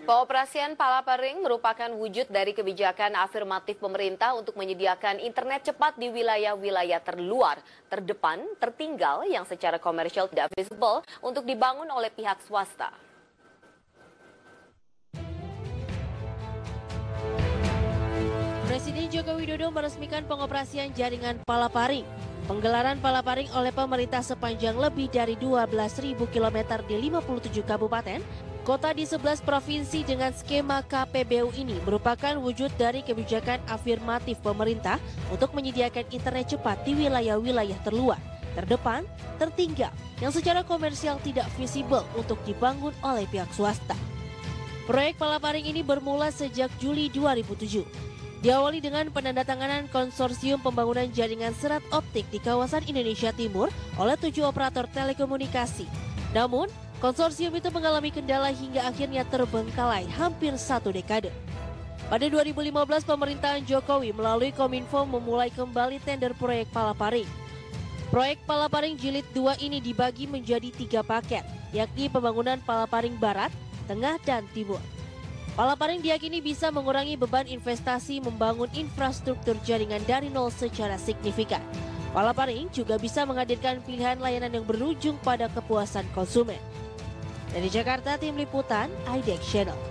Pengoperasian Palaparing merupakan wujud dari kebijakan afirmatif pemerintah untuk menyediakan internet cepat di wilayah-wilayah terluar, terdepan, tertinggal yang secara komersial tidak visible untuk dibangun oleh pihak swasta. Presiden Joko Widodo meresmikan pengoperasian jaringan Palaparing. Penggelaran Palaparing oleh pemerintah sepanjang lebih dari 12.000 km di 57 kabupaten, kota di 11 provinsi dengan skema KPBU ini merupakan wujud dari kebijakan afirmatif pemerintah untuk menyediakan internet cepat di wilayah-wilayah terluar, terdepan, tertinggal, yang secara komersial tidak visible untuk dibangun oleh pihak swasta. Proyek Palaparing ini bermula sejak Juli 2007. Diawali dengan penandatanganan konsorsium pembangunan jaringan serat optik di kawasan Indonesia Timur oleh 7 operator telekomunikasi. Namun, konsorsium itu mengalami kendala hingga akhirnya terbengkalai hampir 1 dekade. Pada 2015, pemerintahan Jokowi melalui Kominfo memulai kembali tender proyek Palaparing. Proyek Palaparing Jilid 2 ini dibagi menjadi 3 paket, yakni pembangunan Palaparing Barat, Tengah, dan Timur. Palaparing diyakini bisa mengurangi beban investasi membangun infrastruktur jaringan dari nol secara signifikan. Palaparing juga bisa menghadirkan pilihan layanan yang berujung pada kepuasan konsumen. Dari Jakarta, Tim Liputan, IDX Channel.